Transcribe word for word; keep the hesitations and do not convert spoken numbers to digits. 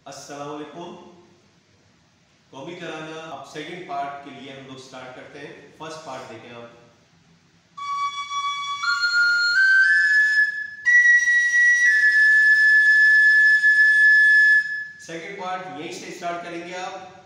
अस्सलाम वालेकुम। कौमी तराना अब सेकंड पार्ट के लिए हम लोग स्टार्ट करते हैं। फर्स्ट पार्ट देखें आप। सेकंड पार्ट यहीं से स्टार्ट करेंगे आप।